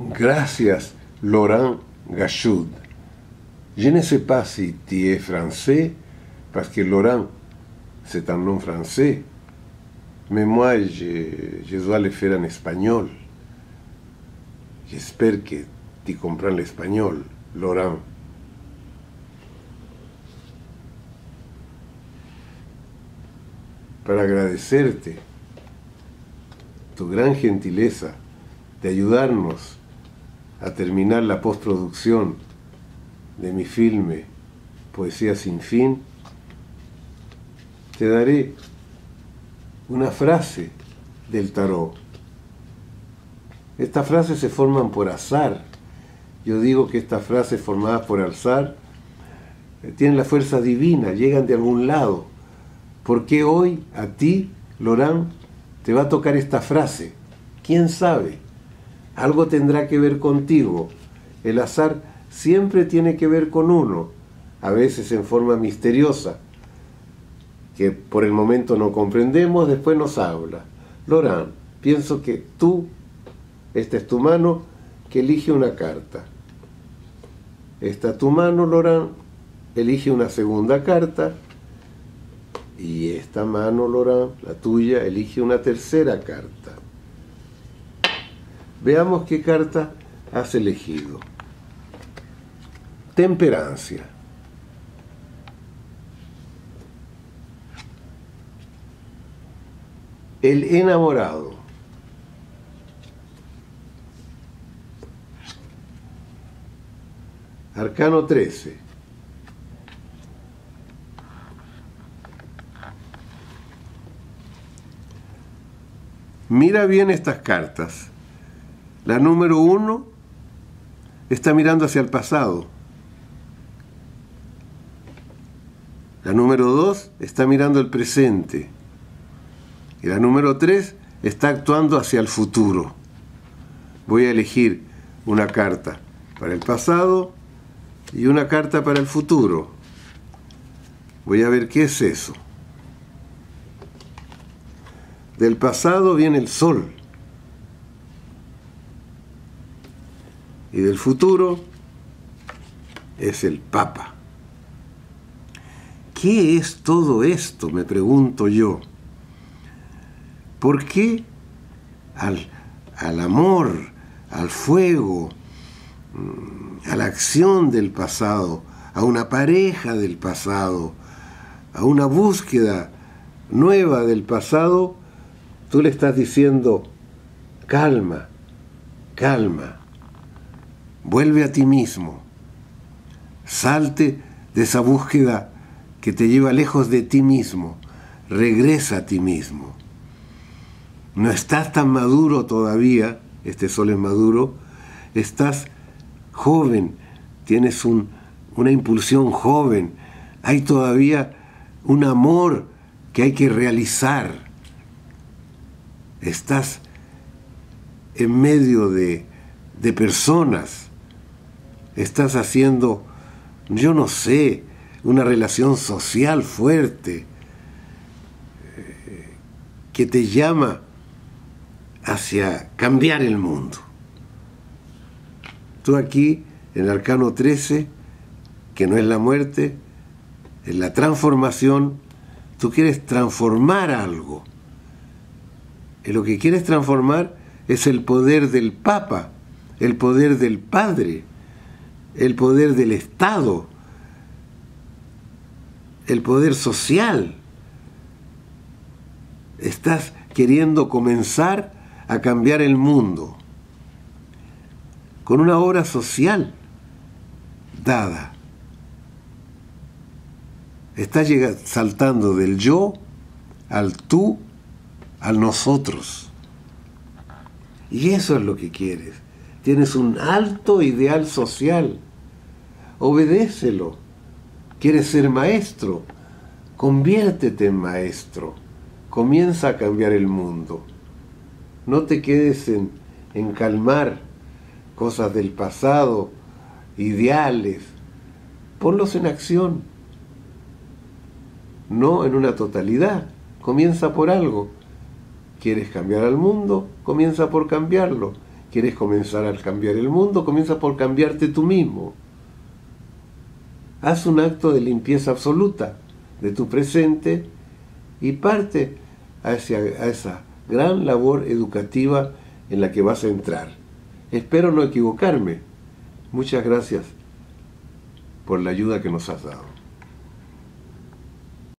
Gracias, Laurent Gachud. Je ne sais pas si tu es français, parce que Laurent, c'est un nom français, mais moi, je dois le faire en espagnol. J'espère que tu comprends l'espagnol, Laurent. Para agradecerte tu gran gentileza de ayudarnos a terminar la postproducción de mi filme Poesía sin fin, te daré una frase del tarot. Estas frases se forman por azar. Yo digo que estas frases formadas por azar tienen la fuerza divina, llegan de algún lado. ¿Por qué hoy a ti, Laurent, te va a tocar esta frase? ¿Quién sabe? Algo tendrá que ver contigo. El azar siempre tiene que ver con uno, a veces en forma misteriosa, que por el momento no comprendemos, después nos habla. Laurent, pienso que tú, esta es tu mano, que elige una carta. Esta tu mano, Laurent, elige una segunda carta, y esta mano, Laurent, la tuya, elige una tercera carta. Veamos qué carta has elegido. Temperancia. El enamorado. Arcano 13. Mira bien estas cartas. La número 1 está mirando hacia el pasado. La número 2 está mirando el presente. Y la número 3 está actuando hacia el futuro. Voy a elegir una carta para el pasado y una carta para el futuro. Voy a ver qué es eso. Del pasado viene el sol. Y del futuro es el Papa. ¿Qué es todo esto?, me pregunto yo. ¿Por qué al amor, al fuego, a la acción del pasado, a una pareja del pasado, a una búsqueda nueva del pasado, tú le estás diciendo, calma, calma, vuelve a ti mismo, salte de esa búsqueda que te lleva lejos de ti mismo, regresa a ti mismo. No estás tan maduro todavía, este sol es maduro, estás joven, tienes una impulsión joven, hay todavía un amor que hay que realizar. Estás en medio de personas, estás haciendo, yo no sé, una relación social fuerte que te llama hacia cambiar el mundo. Tú aquí, en el Arcano 13, que no es la muerte, es la transformación, tú quieres transformar algo. Y lo que quieres transformar es el poder del Papa, el poder del Padre, el poder del Estado, el poder social. Estás queriendo comenzar a cambiar el mundo con una obra social dada. Estás saltando del yo al tú, al nosotros. Y eso es lo que quieres. Tienes un alto ideal social. Obedécelo. Quieres ser maestro. Conviértete en maestro. Comienza a cambiar el mundo. No te quedes en calmar cosas del pasado, ideales. Ponlos en acción. No en una totalidad. Comienza por algo. ¿Quieres cambiar al mundo? Comienza por cambiarlo. ¿Quieres comenzar a cambiar el mundo? Comienza por cambiarte tú mismo. Haz un acto de limpieza absoluta de tu presente y parte a esa gran labor educativa en la que vas a entrar. Espero no equivocarme. Muchas gracias por la ayuda que nos has dado.